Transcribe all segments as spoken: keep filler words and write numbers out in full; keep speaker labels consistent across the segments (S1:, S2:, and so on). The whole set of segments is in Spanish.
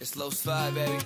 S1: It's low slide, baby.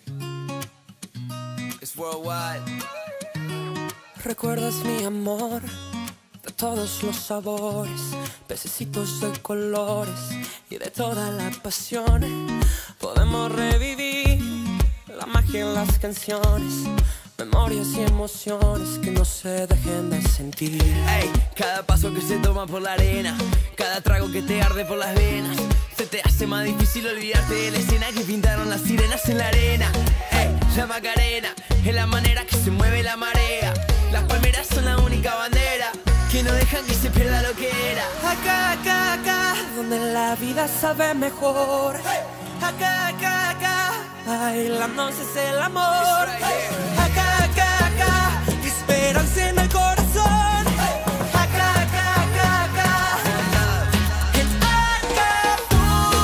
S1: It's worldwide.
S2: ¿Recuerdas mi amor? De todos los sabores, pececitos de colores y de toda la pasión. Podemos revivir la magia en las canciones, memorias y emociones que no se dejen de sentir.
S1: Ey, cada paso que se toma por la arena, cada trago que te arde por las venas, se te hace más difícil olvidarte de la escena que pintaron las sirenas en la arena. Ey, la Macarena es la manera que se mueve la marea. Las palmeras son la única bandera que no dejan que se pierda lo que era.
S2: Acá, acá, acá, donde la vida sabe mejor. Acá, acá, acá, bailando es el amor. Acá, acá, acá, esperanza en el corazón. Acá, acá, acá, acá, en Acapulco.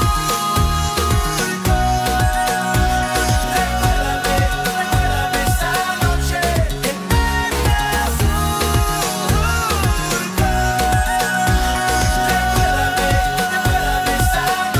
S2: Recuérdame, recuérdame esa noche en Acapulco. Recuérdame, recuérdame esa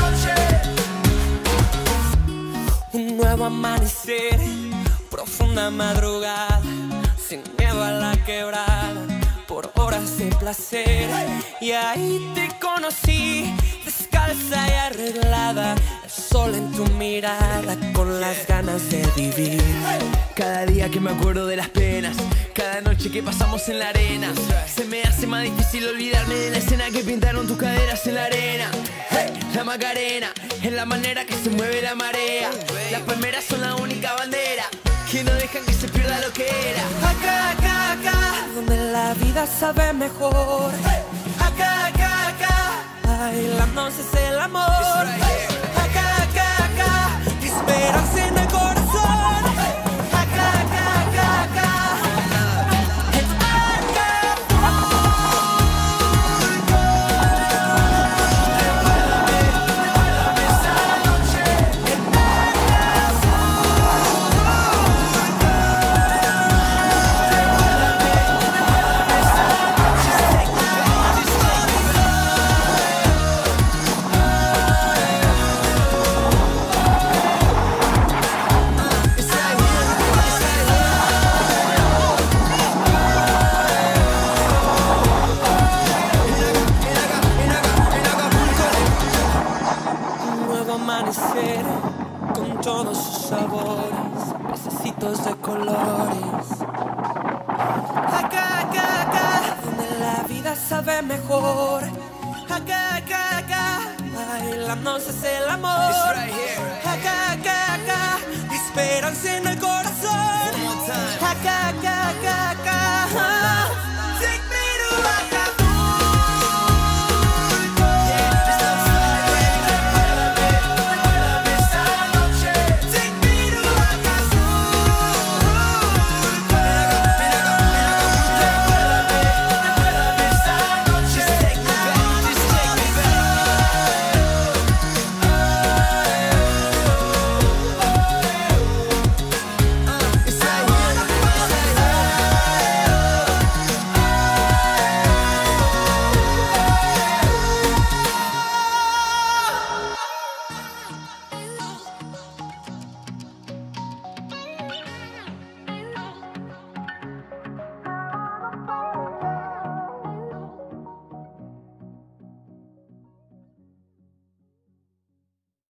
S2: noche. Un nuevo amanecer, profunda madrugada, sin miedo a la quebrada, por horas de placer. Y ahí te conocí, descalza y arreglada, el sol en tu mirada, con las ganas de vivir.
S1: Cada día que me acuerdo de las penas, cada noche que pasamos en la arena, se me hace más difícil olvidarme de la escena que pintaron tus caderas en la arena. Hey, la Macarena es la manera que se mueve la marea. Las palmeras son la única bandera que no dejan que se pierda lo que era.
S2: Acá, acá, acá, donde la vida sabe mejor. Acá, acá, acá, bailando es el amor. Acá, acá, acá, esperanza en el corazón. Acá, acá, acá, acá, en Acapulco. Recuérdame, recuérdame esa noche en Acapulco. Un nuevo amanecer con todos sus sabores, pececitos de colores. Acá, acá, acá, donde la vida sabe mejor. Acá, acá, acá, bailando es el amor. Acá, acá, acá, esperanza en el corazón. Acá, acá,